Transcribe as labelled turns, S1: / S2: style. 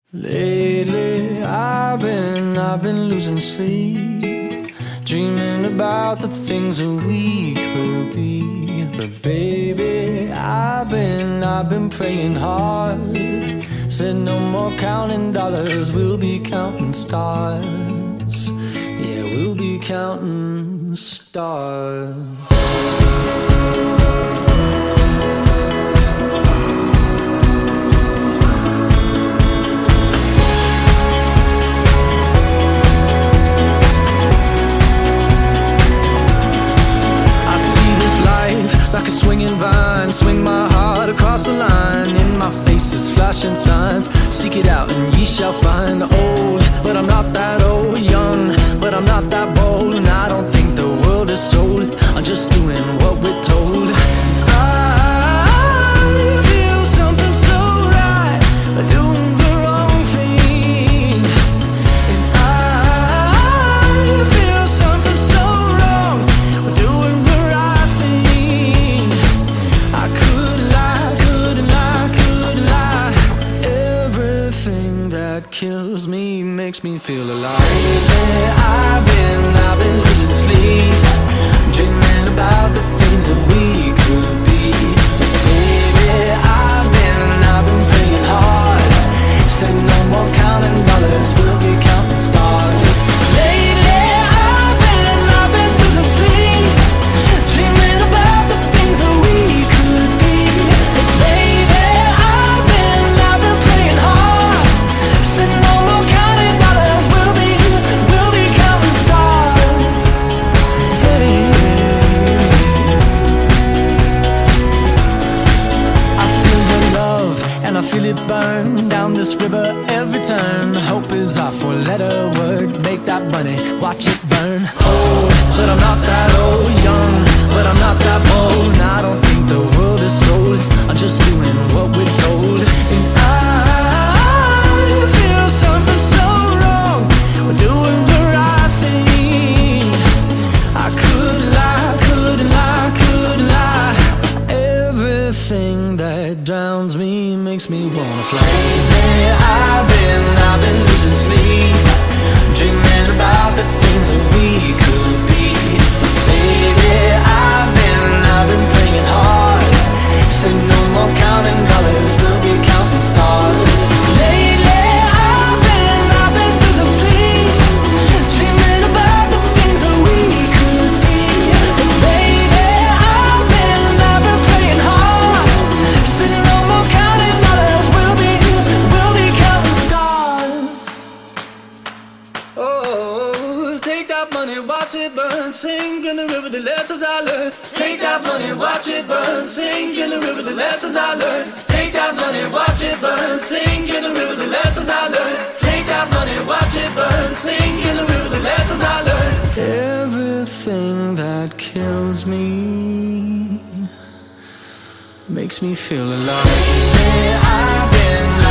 S1: Lately I've been losing sleep, dreaming about the things that we could be. But baby, I've been praying hard. Said no more counting dollars, we'll be counting stars. Yeah, we'll be counting stars. Like a swinging vine, swing my heart across the line. In my face is flashing signs, seek it out and ye shall find. Old, but I'm not that old. Young, but I'm not that bold. And I don't think the world is sold, I'm just doing what we're told. I feel something so right, doing the wrong thing. And I feel something so wrong, doing the right thing. I could lie. Everything that kills me makes me feel alive. Lately I've been losing sleep, dreaming about the things that we could be. Baby, I've been praying hard. Said no more counting dollars, we'll be counting stars. Lately I've been losing sleep, dreaming about the things that we could be. But baby, I've been praying hard. Said no more counting dollars, we'll be counting stars. Hey. I feel your love and I feel it burn down this river every turn. Hope is our four-letter word. Make that money, watch it burn. Old, but I'm not that old. Young, but I'm not that bold. And I don't think the world is sold, I'm just doing what we're told. And I feel something so wrong, we're doing the right thing. I could lie. Everything that drowns me makes me wanna fly. Lately I've been losing sleep, dreaming about the things that we could be. But baby, I've been praying hard. Said no more counting dollars, we'll be counting stars. Lately I've been losing sleep, dreaming about the things that we could be. But baby, I've been praying hard. Said no more counting dollars, we'll be counting stars. Oh, take that money, watch it burn, sink in the river, the lessons I learned. Take that money, watch it burn, sink in the river, the lessons I learned. Take that money, watch it burn, sink in the river, the lessons I learned. Take that money, watch it burn, sink in the river, the lessons I learned. Everything that kills me makes me feel alive. I've been